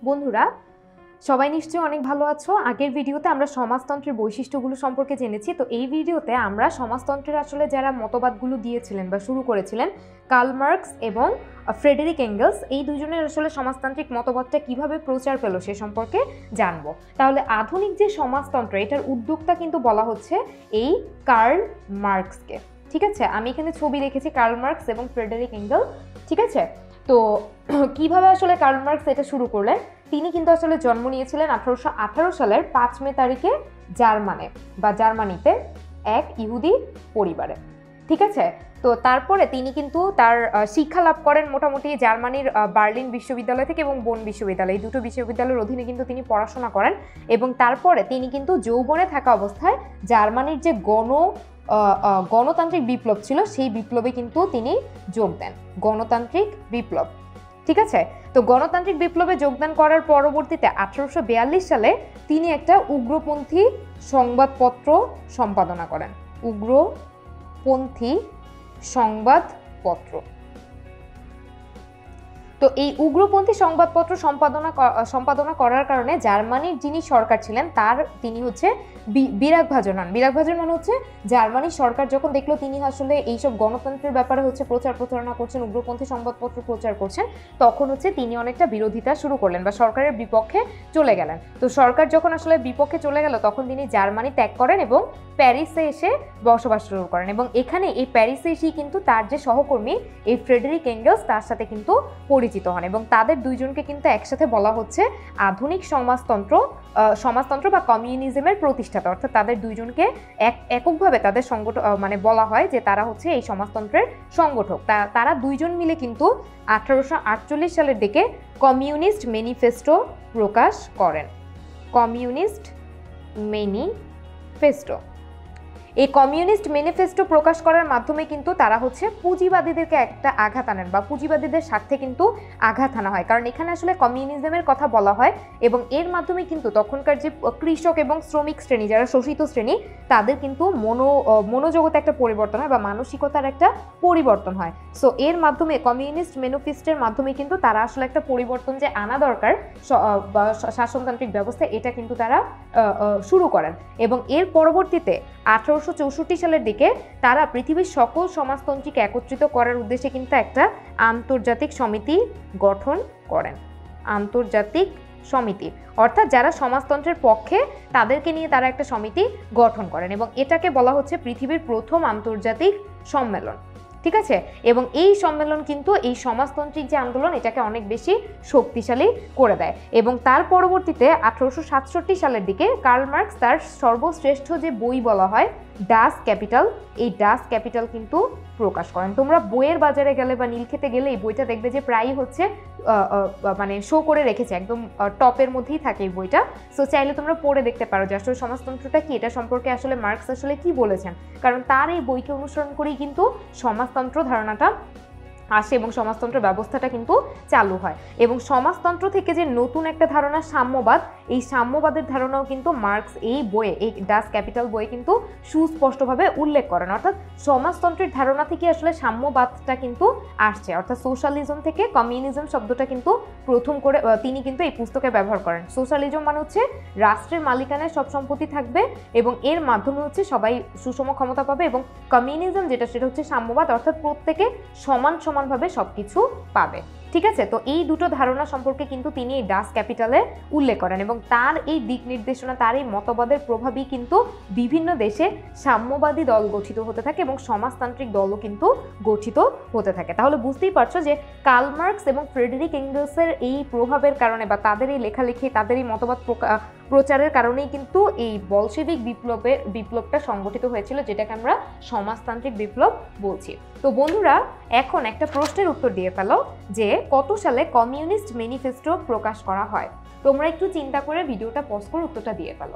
বন্ধুরা সবাই নিশ্চয়ই অনেক ভালো আছো। আগের ভিডিওতে আমরা সমাজতন্ত্রের বৈশিষ্ট্যগুলো সম্পর্কে জেনেছি। তো এই ভিডিওতে আমরা সমাজতন্ত্রের আসলে যারা মতবাদগুলো দিয়েছিলেন বা শুরু করেছিলেন কার্ল মার্কস এবং ফ্রেডেরিক এঙ্গেলস, এই দুজনের আসলে সমাজতান্ত্রিক মতবাদটা কিভাবে প্রচার পেল সে সম্পর্কে জানবো। তাহলে আধুনিক যে সমাজতন্ত্র এটার উদ্যোক্তা কিন্তু বলা হচ্ছে এই কার্ল মার্কসকে। ঠিক আছে, আমি এখানে ছবি রেখেছি কার্ল মার্কস এবং ফ্রেডেরিক এঙ্গেল। ঠিক আছে, তো কিভাবে আসলে কার্ল মার্কস এটা শুরু করলেন? তিনি কিন্তু আসলে জন্ম নিয়েছিলেন 1818 সালের 5 মে তারিখে জার্মানিতে এক ইহুদি পরিবারে। ঠিক আছে, তো তারপরে তিনি কিন্তু তার শিক্ষা লাভ করেন মোটামুটি জার্মানির বার্লিন বিশ্ববিদ্যালয় থেকে এবং বোন বিশ্ববিদ্যালয়, এই দুটো বিশ্ববিদ্যালয়ের অধীনে কিন্তু তিনি পড়াশোনা করেন। এবং তারপরে তিনি কিন্তু যৌবনে থাকা অবস্থায় জার্মানির যে গণতান্ত্রিক বিপ্লব ছিল সেই বিপ্লবে কিন্তু তিনি যোগ দেন, গণতান্ত্রিক বিপ্লব। ঠিক আছে, তো গণতান্ত্রিক বিপ্লবে যোগদান করার পরবর্তীতে 1842 সালে তিনি একটা উগ্রপন্থী সংবাদপত্র সম্পাদনা করেন, উগ্রপন্থী সংবাদপত্র। তো এই উগ্রপন্থী সংবাদপত্র সম্পাদনা করার কারণে জার্মানির যিনি সরকার ছিলেন তিনি হচ্ছে বিরাগভাজন হন। বিরাগভাজন মানে হচ্ছে জার্মানির সরকার যখন দেখলো তিনি আসলে এইসব গণতন্ত্রের ব্যাপারে হচ্ছে প্রচারণা করছেন, উগ্রপন্থী সংবাদপত্র প্রচার করছেন, তখন হচ্ছে তিনি অনেকটা বিরোধিতা শুরু করলেন বা সরকারের বিপক্ষে চলে গেলেন। তো সরকার যখন আসলে বিপক্ষে চলে গেল তখন তিনি জার্মানি ত্যাগ করেন এবং প্যারিসে এসে বসবাস শুরু করেন। এবং এখানে এই প্যারিসে এসেই কিন্তু তার যে সহকর্মী এই ফ্রেডেরিক এঙ্গেলস তার সাথে কিন্তু পরিচিত হন এবং তাদের দুইজনকে কিন্তু একসাথে বলা হচ্ছে আধুনিক সমাজতন্ত্র বা কমিউনিজমের প্রতিষ্ঠাতা। অর্থাৎ তাদের দুইজনকে এককভাবে তাদের মানে বলা হয় যে তারা হচ্ছে এই সমাজতন্ত্রের সংগঠক। তারা দুইজন মিলে কিন্তু 1848 সালের দিকে কমিউনিস্ট ম্যানিফেস্টো প্রকাশ করেন। কমিউনিস্ট ম্যানিফেস্টো, এই কমিউনিস্ট ম্যানিফেস্টো প্রকাশ করার মাধ্যমে কিন্তু তারা হচ্ছে পুঁজিবাদীদেরকে একটা আঘাত আনেন বা পুঁজিবাদীদের স্বার্থে কিন্তু আঘাত আনা হয়, কারণ এখানে আসলে কমিউনিজমের কথা বলা হয় এবং এর মাধ্যমে কিন্তু তখনকার যে কৃষক এবং শ্রমিক শ্রেণী, যারা শোষিত শ্রেণী, তাদের কিন্তু মনোজগতে একটা পরিবর্তন হয় বা মানসিকতার একটা পরিবর্তন হয়। সো এর মাধ্যমে কমিউনিস্ট ম্যানিফেস্টোর মাধ্যমে কিন্তু তারা আসলে একটা পরিবর্তন যে আনা দরকার বা শাসনতান্ত্রিক ব্যবস্থা, এটা কিন্তু তারা শুরু করেন। এবং এর পরবর্তীতে 1864 সালের দিকে তারা পৃথিবীর সকল সমাজতন্ত্রকে একত্রিত করার উদ্দেশ্যে কিন্তু একটা আন্তর্জাতিক সমিতি গঠন করেন। আন্তর্জাতিক সমিতি অর্থাৎ যারা সমাজতন্ত্রের পক্ষে তাদেরকে নিয়ে তারা একটা সমিতি গঠন করেন এবং এটাকে বলা হচ্ছে পৃথিবীর প্রথম আন্তর্জাতিক সম্মেলন। ঠিক আছে, এবং এই সম্মেলন কিন্তু এই সমাজতান্ত্রিক যে আন্দোলন এটাকে অনেক বেশি শক্তিশালী করে দেয়। এবং তার পরবর্তীতে 1867 সালের দিকে কার্ল মার্কস তার সর্বশ্রেষ্ঠ যে বই বলা হয় ডাস ক্যাপিটাল, এই ডাস ক্যাপিটাল কিন্তু প্রকাশ করেন। তোমরা বইয়ের বাজারে গেলে বা নীলক্ষেতে গেলে এই বইটা দেখবে যে প্রায়ই হচ্ছে মানে শো করে রেখেছে, একদম টপের মধ্যেই থাকে এই বইটা। সো চাইলে তোমরা পড়ে দেখতে পারো যে আসলে সমাজতন্ত্রটা কি, এটা সম্পর্কে আসলে মার্কস আসলে কি বলেছেন, কারণ তার এই বইকে অনুসরণ করেই কিন্তু সমাজতন্ত্র ধারণাটা আসে এবং সমাজতন্ত্র ব্যবস্থাটা কিন্তু চালু হয়। এবং সমাজতন্ত্র থেকে যে নতুন একটা ধারণা সাম্যবাদ, এই সাম্যবাদের ধারণাও কিন্তু মার্কস এই বইয়ে, এই ডাস ক্যাপিটাল বইয়ে কিন্তু সুস্পষ্টভাবে উল্লেখ করেন। অর্থাৎ সমাজতন্ত্রের ধারণা থেকে আসলে সাম্যবাদটা কিন্তু আসছে, অর্থাৎ সোশ্যালিজম থেকে কমিউনিজম শব্দটা কিন্তু প্রথম করে তিনি কিন্তু এই পুস্তকে ব্যবহার করেন। সোশ্যালিজম মানে হচ্ছে রাষ্ট্রের মালিকানায় সব সম্পত্তি থাকবে এবং এর মাধ্যমে হচ্ছে সবাই সুষম ক্ষমতা পাবে, এবং কমিউনিজম সেটা হচ্ছে সাম্যবাদ, অর্থাৎ প্রত্যেকে সমানভাবে সবকিছু পাবে। ঠিক আছে, তো এই দুটো ধারণা সম্পর্কে কিন্তু তিনি এই ডাস ক্যাপিটালে উল্লেখ করেন এবং তার এই দিক নির্দেশনা, তার এই মতবাদের প্রভাবই কিন্তু বিভিন্ন দেশে সাম্যবাদী দল গঠিত হতে থাকে এবং সমাজতান্ত্রিক দলও কিন্তু গঠিত হতে থাকে। তাহলে বুঝতেই পারছো যে কার্ল মার্কস এবং ফ্রেডেরিক এঙ্গেলসের এই প্রভাবের কারণে বা তাদের এই লেখালেখি, তাদের এই মতবাদ প্রচারের কারণেই কিন্তু এই বলশেভিক বিপ্লবটা সংগঠিত হয়েছিল, যেটাকে আমরা সমাজতান্ত্রিক বিপ্লব বলছি। তো বন্ধুরা এখন একটা প্রশ্নের উত্তর দিয়ে ফেলো যে কত সালে কমিউনিস্ট ম্যানিফেস্টো প্রকাশ করা হয়? তোমরা একটু চিন্তা করে ভিডিওটা পজ করে উত্তরটা দিয়ে ফেলো।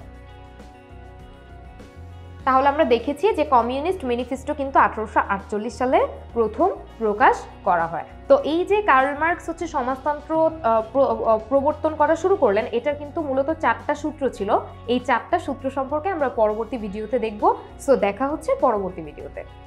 তাহলে আমরা দেখেছি যে কমিউনিস্ট ম্যানিফেস্টো কিন্তু 1848 সালে প্রথম প্রকাশ করা হয়। তো এই যে কার্ল মার্কস হচ্ছে সমাজতন্ত্র প্রবর্তন করা শুরু করলেন, এটার কিন্তু মূলত 4টা সূত্র ছিল। এই 4টা সূত্র সম্পর্কে আমরা পরবর্তী ভিডিওতে দেখব। সো দেখা হচ্ছে পরবর্তী ভিডিওতে।